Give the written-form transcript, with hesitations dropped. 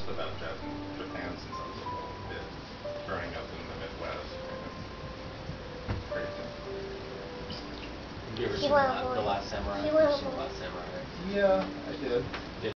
just about Japan since I was a little bit. Growing up in the Midwest, crazy. Have you ever seen The Last Samurai? He You've went seen The Last Samurai, right? Yeah, I did.